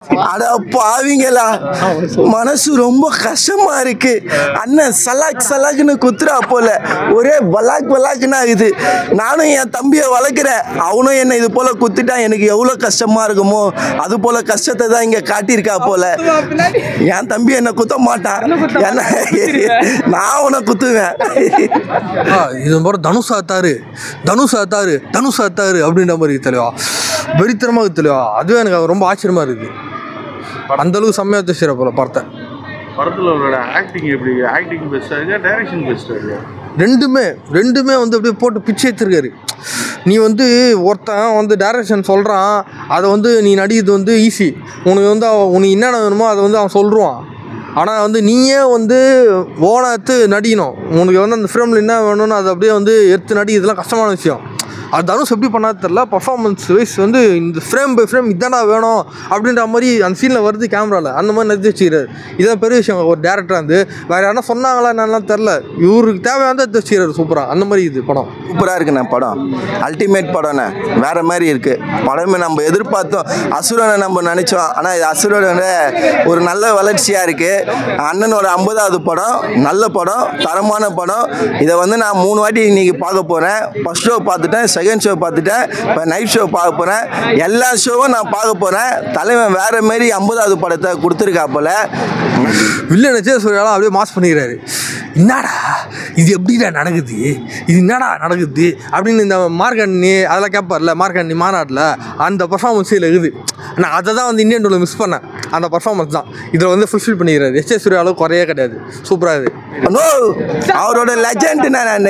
அட பாவிங்களா, மனசு ரொம்ப கஷ்டமா இருக்கு. அண்ணன் சலாக் சலாக்குன்னு குத்துறா போல, ஒரே பலாக் பலாக்குன்னு ஆகுது. நானும் என் தம்பியை வளர்க்குறேன், அவனும் என்ன இது போல குத்துட்டா எனக்கு எவ்வளோ கஷ்டமா இருக்குமோ அது போல கஷ்டத்தை தான் இங்க காட்டியிருக்கா போல. என் தம்பி என்ன குத்த மாட்டான், நான் அவனை குத்துவேன். இது மாதிரி தனுஷ் ஆத்தாரு அப்படின்ற மாதிரி தெளிவா வெறித்தனமாக தெளிவா. அதுவே எனக்கு ரொம்ப ஆச்சரியமா இருக்குது. அந்த அளவுக்கு செம்மையாக செய்கிற போல பார்த்தேன். படத்தில் அவரோட ஆக்டிங் எப்படி, ஆக்டிங் பெஸ்ட்டாக இருக்கா, டைரக்ஷன் பெஸ்ட்டாக இருக்கா? ரெண்டுமே வந்து அப்படியே போட்டு பிச்சை எடுத்துருக்காரு. நீ வந்து ஒருத்தன் வந்து டைரக்ஷன் சொல்கிறான், அதை வந்து நீ நடிக்கிறது வந்து ஈஸி. உனக்கு வந்து உனக்கு என்னென்ன வேணுமோ அதை வந்து அவன் சொல்லுவான். ஆனால் வந்து நீயே வந்து ஓனாத்து நடிக்கணும். உனக்கு வந்து அந்த ஃபிலிமில் என்ன வேணும்னு அதை அப்படியே வந்து எடுத்து நடி, இதெல்லாம் கஷ்டமான விஷயம். அது தனுஷ் எப்படி பண்ணாது தெரில. பர்ஃபார்மன்ஸ் வைஸ் வந்து இந்த ஃப்ரேம் பை ஃப்ரேம் இதானா வேணும் அப்படின்ற மாதிரி அந்த சீனில் வருது கேமராவில், அந்த மாதிரி நடிச்சு வச்சுக்கிறாரு. இதான் பெரிய விஷயம். ஒரு டேரக்டர் வந்து வேறு யாரா சொன்னாங்களா என்னெல்லாம் தெரில, இவருக்கு தேவையான எடுத்து வச்சுக்கிறாரு சூப்பராக. அந்த மாதிரி இது படம் சூப்பராக இருக்குண்ணே. படம் அல்டிமேட் படம்ண்ணே, வேறு மாதிரி இருக்குது. படமே நம்ம எதிர்பார்த்தோம், அசுரனை நம்ம நினச்சோம். ஆனால் இது அசுரனோட ஒரு நல்ல வளர்ச்சியாக இருக்குது. அண்ணனோட 50வது படம், நல்ல படம், தரமான படம். இதை வந்து நான் 3 வாட்டி இன்றைக்கி பார்க்க போகிறேன். ஃபஸ்ட் ஷோ பார்த்துட்டேன், செகண்ட் ஷோ பார்த்துட்டேன், இப்போ நைட் ஷோ பார்க்க போகிறேன். எல்லா ஷோவும் நான் பார்க்க போகிறேன். தலைவன் வேறு மாரி 50வது படத்தை கொடுத்துருக்கா போல. வில்லன் சூர்யாலாம் அப்படியே மாஸ் பண்ணிக்கிறாரு. என்னடா இது எப்படிடா நடக்குது, இது என்னடா நடக்குது அப்படின்னு இந்த மார்க்கண்ணி அதெல்லாம் கேட்பார்ல, மார்க்கண்ணி மாநாட்டில் அந்த பர்ஃபார்மன்ஸில் இருக்குது. நான் அதை தான் வந்து இந்தியன் டூவில் மிஸ் பண்ணேன். அந்த பர்ஃபார்மன்ஸ் தான் இதில் வந்து ஃபுல்ஃபில் பண்ணிக்கிறாரு. சூர்யாவுக்கு குறையே கிடையாது, சூப்பராக இது. அவரோட லெஜண்ட் நான்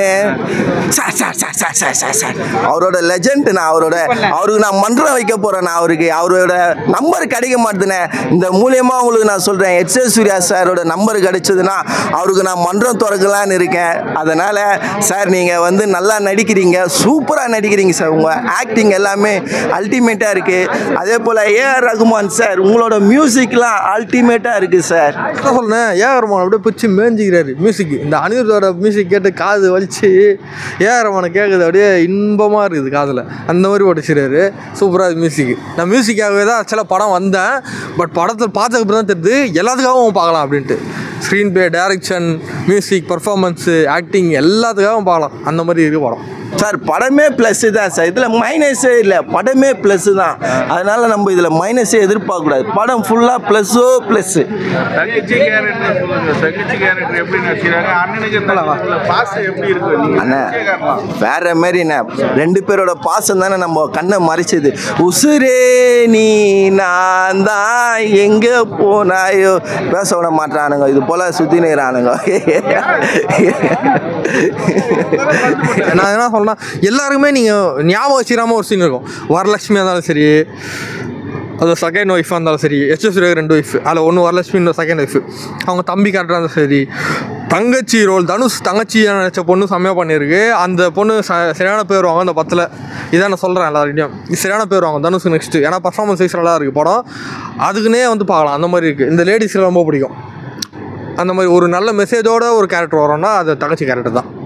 சார் அவரோட லெஜண்ட் நான் அவருக்கு நான் மன்றம் வைக்க போகிறேன். நான் அவரோட நம்பர் கிடைக்க மாட்டேனே. இந்த மூலியமாக உங்களுக்கு நான் சொல்கிறேன், சூர்யா சாரோட நம்பர் கிடைச்சதுன்னா அவருக்கு நான் மன்றம் திறக்கலான்னு இருக்கேன். அதனால் சார் நீங்கள் வந்து நல்லா நடிக்கிறீங்க, சூப்பராக நடிக்கிறீங்க சார். உங்கள் ஆக்டிங் எல்லாமே அல்டிமேட்டாக இருக்குது. அதே போல் ஏஆர் ரகுமான் சார், உங்களோட மியூசிக்லாம் அல்டிமேட்டாக இருக்குது சார். சொல்கிறேன், ஏஆர் ரகுமான் அப்படியே பிடிச்சி மேஞ்சிக்கிறாரு மியூசிக். இந்த அனிருத்தோட மியூசிக் கேட்டு காது வலிச்சு ஏஆர் ரகுமானை கேட்குது, அப்படியே இன்பமாக இருக்குது காதில். அந்த மாதிரி ஓடிச்சிறாரு, சூப்பராக மியூசிக். நான் மியூசிக்காகவே தான் சில படம் வந்தேன், பட் படத்தில் பார்த்ததுக்கு தான் தெரியுது எல்லாத்துக்காகவும் பார்க்கலாம் அப்படின்ட்டு. Screenplay, direction, music, performance, acting எல்லாத்துக்காகவும் பார்க்கலாம். அந்த மாதிரி இருக்குது படம் சார். படமே ப்ளஸ்ஸு தான் சார், இதில் மைனஸே இல்லை. படமே ப்ளஸ்ஸு தான். அதனால் நம்ம இதில் மைனஸே எதிர்பார்க்கக்கூடாது. படம் ஃபுல்லாக ப்ளஸ்ஸோ ப்ளஸ்ஸு. தங்கச்சி கேரக்டர் சொல்லுங்கள், தங்கச்சி கேரக்டர் எப்படி நடிச்சிருக்காங்க, அண்ணனுக்கு பாசம் எப்படி இருக்கு? அண்ணா வேற மாரிண்ணே, 2 பேரோட பாசம் தானே நம்ம கண்ணை மறைச்சது. உசுரே நீ நான் தான் எங்கே போனாயோ பேச விட மாட்டானுங்க, இது போல் சுற்றினுறானுங்க. நான் என்ன சொல்கிறேன்னா, எல்லாருக்குமே நீங்கள் ஞாபகம் வச்சுக்காமல் ஒரு சீன் இருக்கும். வரலட்சுமியாக இருந்தாலும் சரி, அது செகண்ட் ஒய்ஃபாக இருந்தாலும் சரி, சூர்யாவுக்கு 2 ஒய்ஃப், அதில் ஒன்று வரலட்சுமி, இன்னொரு செகண்ட் ஒய்ஃப். அவங்க தம்பி கரெக்டாக இருந்தாலும் சரி, தங்கச்சி ரோல் தனுஷ் தங்கச்சியாக நினச்ச பொண்ணு செம்மையாக பண்ணியிருக்கு. அந்த பொண்ணு சரியான பேர் வாங்க அந்த படத்தில். இதான் நான் சொல்கிறேன் எல்லாருக்கிட்டையும், சரியான பேர் வாங்க தனுஷ் நெக்ஸ்ட்டு. ஏன்னா பர்ஃபார்மன்ஸ் வைஸ் நல்லா இருக்குது படம், அதுக்குன்னே வந்து பார்க்கலாம். அந்த மாதிரி இருக்குது. இந்த லேடிஸ்க்கு ரொம்ப பிடிக்கும். அந்த மாதிரி ஒரு நல்ல மெசேஜோட ஒரு கேரக்டர் வரோன்னா அது தங்கச்சி கேரக்டர் தான்.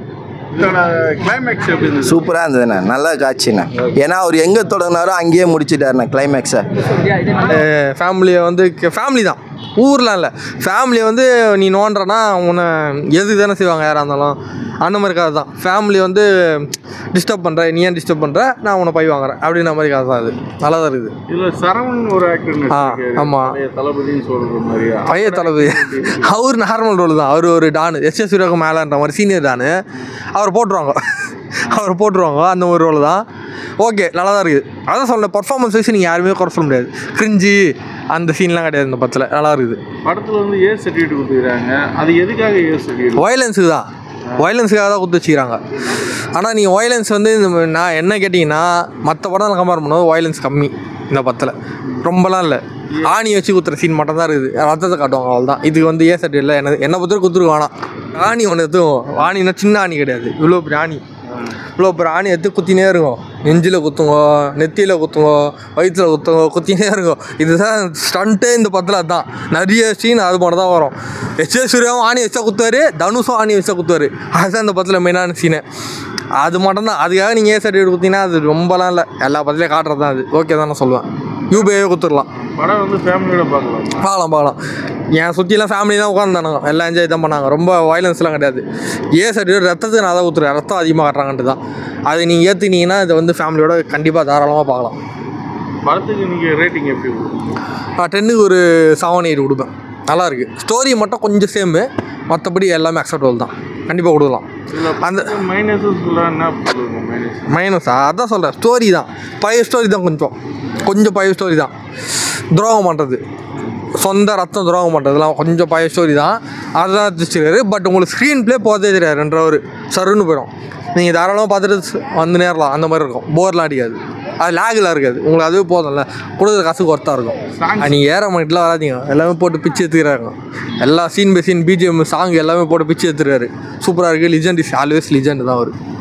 சூப்பராக இருந்ததுண்ணே, நல்லா காட்சிண்ணே. ஏன்னா அவர் எங்கே தொடங்கினாரோ அங்கேயே முடிச்சுட்டாருண்ணே கிளைமேக்ஸை. ஃபேமிலியை வந்து ஃபேமிலி தான், ஊர்லாம் இல்லை, ஃபேமிலியை வந்து நீ நோன்றனா உன்னை எதுக்கு தானே செய்வாங்க யாராக இருந்தாலும். அந்த மாதிரி கதை தான். ஃபேமிலி வந்து டிஸ்டர்ப் பண்ணுற, நீ ஏன் டிஸ்டர்ப் பண்ணுற, நான் உன்னை பை வாங்குறேன் அப்படின்ற மாதிரி கதை தான். அது நல்லா தான் இருக்குது. இதில் சரவணன் ஒரு ஆக்டர். ஆமாம், தளபதினு சொல்கிற மாதிரி பழைய தளபதி. அவர் நார்மல் ரோல் தான். அவர் ஒரு டானு, சூர்யாவுக்கு மேலேன்ற மாதிரி சீனியர் டானு. அவர் போட்டுருவாங்க அந்த ஒரு ரோல் தான். ஓகே, நல்லா தான் இருக்குது. அதான் சொல்ல, பர்ஃபார்மன்ஸ் வைஸ் நீங்கள் யாருமே குறை சொல்ல முடியாது. கிரிஞ்சி அந்த சீன்லாம் கிடையாது இந்த படத்தில், நல்லா இருக்குது. படத்தில் வந்து ஏ சர்டிஃபிகேட் கொடுத்துக்கிறாங்க, அது எதுக்காக ஏ சர்டிஃபிகேட்? வயலன்ஸுக்கு தான், வயலன்ஸுக்காக தான் கொடுத்து வச்சுக்கிறாங்க. ஆனால் நீங்கள் வயலன்ஸ் வந்து நான் என்ன கேட்டிங்கன்னா, மற்ற படம் கம்பேர் பண்ணும்போது வயலன்ஸ் கம்மி இந்த படத்தில், ரொம்பலாம் இல்லை. ஆணி வச்சு குத்துற சீன் மட்டும் தான் இருக்குது, ரத்தத்தை காட்டுவாங்க, அவள் தான். இதுக்கு வந்து ஏ சர்டிஃபிகேட் இல்லை. என்னை பொறுத்தவரை குத்துருக்கு வேணாம். ஆணி ஒன்று எதுவும், ஆணின்னா சின்ன ஆணி கிடையாது, இவ்வளோ பெரிய ஆணி. இவ்வளோ பெரிய ஆணி எடுத்து குத்தினே இருக்கும். நெஞ்சில் குத்துங்க, நெத்தியில் குத்துங்க, வயிற்றில் குத்துங்க, குத்தினே இருக்கும். இதுதான் ஸ்டண்ட்டே இந்த படத்தில். அதுதான் நிறைய சீன் அது மட்டும் தான் வரும். சூர்யாவும் ஆணி வச்சா குத்துவார், தனுஷும் ஆணி வச்சா குத்துவார். அதுதான் இந்த படத்தில் மெயினான சீனு. அது மட்டும்தான். அதுக்காக நீங்கள் ஏ சர்டிஃபிகேட் கொடுத்தீங்கன்னா அது ரொம்பலாம் இல்லை, எல்லா படத்துலேயும் காட்டுறது தான் அது. ஓகே தான் நான் சொல்லுவேன். யூபிஐயே கொடுத்துடலாம். படம் வந்து ஃபேமிலியோட பார்க்கலாம். பார்க்கலாம். என் சுற்றிலாம் ஃபேமிலி தான் உட்காந்துதானுங்க, எல்லாம் என்ஜாய் தான் பண்ணாங்க. ரொம்ப வயலன்ஸ்லாம் கிடையாது. சர்டிஃபிகேட் ரத்தத்துக்கு நான் தான் ஊற்றுறேன், ரத்தம் அதிகமாக காட்டுறாங்கன்ட்டு தான். அது நீங்கள் ஏற்றுனீங்கன்னா இதை வந்து ஃபேமிலியோட கண்டிப்பாக தாராளமாக பார்க்கலாம். படத்துக்கு நீங்கள் ரேட்டிங் எப்படி? 10க்கு ஒரு 7-8 கொடுப்பேன். நல்லாயிருக்கு. ஸ்டோரி மட்டும் கொஞ்சம் சேமு, மற்றபடி எல்லாமே அக்செப்டபுள் தான், கண்டிப்பாக கொடுக்கலாம். அந்த மைனஸா அதான் சொல்கிறேன், ஸ்டோரி தான் பழைய ஸ்டோரி தான், கொஞ்சம் பழைய ஸ்டோரி தான். துரோகம் பண்ணுறது, சொந்த ரத்தம் துரோகம் பண்ணுறதுலாம் கொஞ்சம் பழைய ஸ்டோரி தான், அதுதான் வச்சுருக்காரு. பட் உங்களுக்கு ஸ்க்ரீன் ப்ளே போகிறதே தெரியாது, 2 hour சருன்னு போயிடும். நீங்கள் தாராளமாக பார்த்துட்டு வந்து நேரலாம், அந்த மாதிரி இருக்கும். போர்லாம் அடிக்காது, அது லேகில் இருக்காது. உங்களுக்கு அதுவே போதும்ல, கொடுக்குற காசுக்கு ஒர்த்தாக இருக்கும். நீங்கள் ஏற மாட்டிலாம் வராதிங்க, எல்லாமே போட்டு பிச்சு எடுத்துக்கிறாங்க. எல்லா scene by scene BGM song எல்லாமே போட்டு பிச்சு எடுத்துருக்காரு. சூப்பராக இருக்குது. லிஜெண்ட் இஸ் ஆல்வேஸ் லிஜெண்ட் தான் அவர்.